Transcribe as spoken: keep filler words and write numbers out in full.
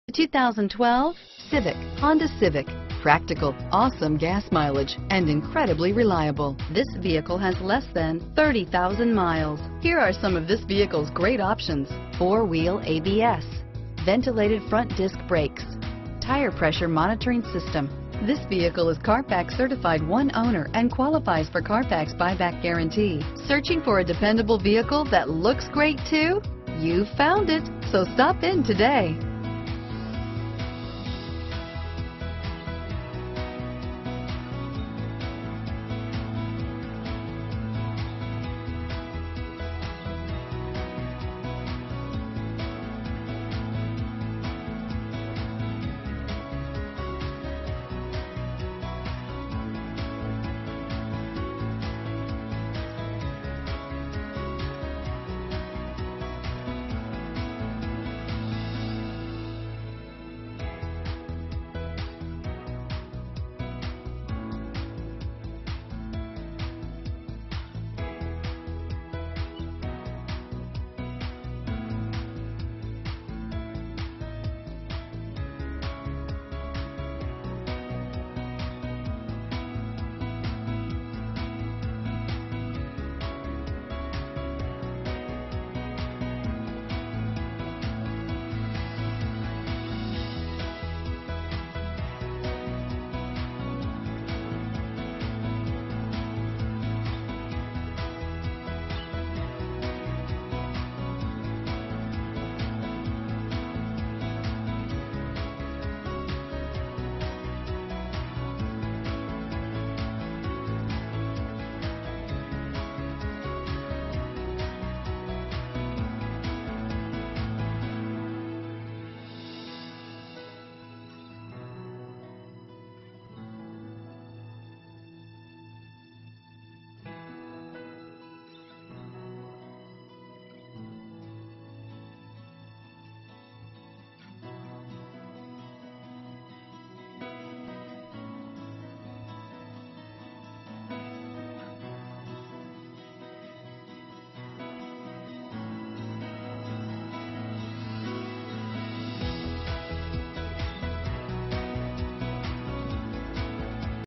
two thousand twelve Civic, Honda Civic. Practical, awesome gas mileage, and incredibly reliable. This vehicle has less than thirty thousand miles. Here are some of this vehicle's great options: four-wheel A B S, ventilated front disc brakes, tire pressure monitoring system. This vehicle is Carfax certified one owner and qualifies for Carfax buyback guarantee. Searching for a dependable vehicle that looks great too? You found it, so stop in today.